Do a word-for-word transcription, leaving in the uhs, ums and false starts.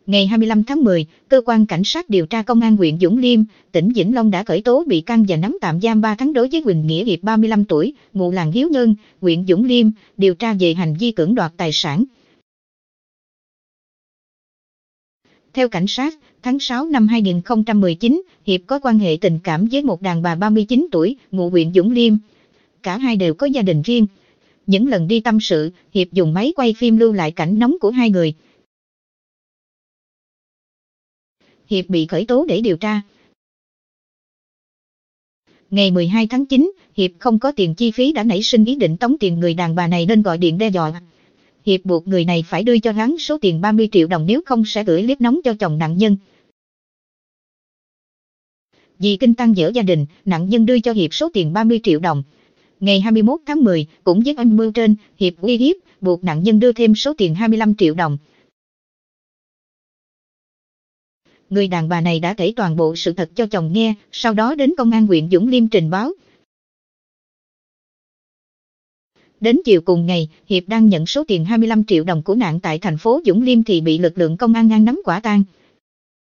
Ngày hai mươi lăm tháng mười, cơ quan cảnh sát điều tra công an huyện Dũng Liêm, tỉnh Vĩnh Long đã khởi tố bị can và nắm tạm giam ba tháng đối với Huỳnh Nghĩa Hiệp ba mươi lăm tuổi, ngụ làng Hiếu Nhân, huyện Dũng Liêm, điều tra về hành vi cưỡng đoạt tài sản. Theo cảnh sát, tháng sáu năm hai nghìn không trăm mười chín, Hiệp có quan hệ tình cảm với một đàn bà ba mươi chín tuổi, ngụ huyện Dũng Liêm. Cả hai đều có gia đình riêng. Những lần đi tâm sự, Hiệp dùng máy quay phim lưu lại cảnh nóng của hai người. Hiệp bị khởi tố để điều tra. Ngày mười hai tháng chín, Hiệp không có tiền chi phí đã nảy sinh ý định tống tiền người đàn bà này nên gọi điện đe dọa. Hiệp buộc người này phải đưa cho hắn số tiền ba mươi triệu đồng nếu không sẽ gửi clip nóng cho chồng nạn nhân. Vì kinh tăng dở gia đình, nạn nhân đưa cho Hiệp số tiền ba mươi triệu đồng. Ngày hai mươi mốt tháng mười, cũng với âm mưu trên, Hiệp uy hiếp, buộc nạn nhân đưa thêm số tiền hai mươi lăm triệu đồng. Người đàn bà này đã kể toàn bộ sự thật cho chồng nghe, sau đó đến công an huyện Dũng Liêm trình báo. Đến chiều cùng ngày, Hiệp đang nhận số tiền hai mươi lăm triệu đồng của nạn tại thành phố Dũng Liêm thì bị lực lượng công an ngăn nắm quả tang.